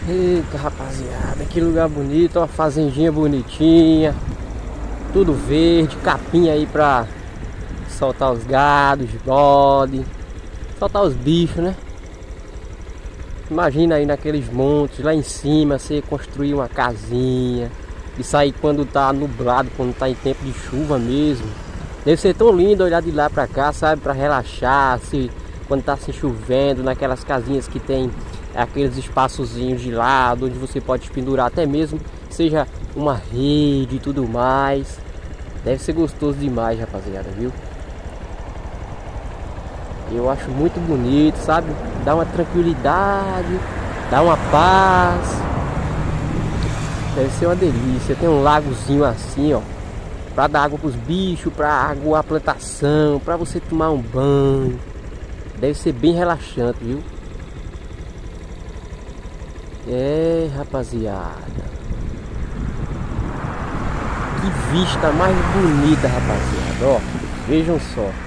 Eita, rapaziada, que lugar bonito, ó, fazendinha bonitinha, tudo verde, capinha aí pra soltar os gados, bode, soltar os bichos, né? Imagina aí naqueles montes, lá em cima, você construir uma casinha e sair quando tá nublado, quando tá em tempo de chuva mesmo. Deve ser tão lindo olhar de lá pra cá, sabe? Pra relaxar, se, quando tá se chovendo, naquelas casinhas que tem aqueles espaçozinhos de lado, onde você pode pendurar até mesmo, seja uma rede e tudo mais. Deve ser gostoso demais, rapaziada, viu? Eu acho muito bonito, sabe? Dá uma tranquilidade, dá uma paz. Deve ser uma delícia. Tem um lagozinho assim, ó, pra dar água pros bichos, pra aguar a plantação, pra você tomar um banho. Deve ser bem relaxante, viu? É, rapaziada. Que vista mais bonita, rapaziada. Ó, vejam só.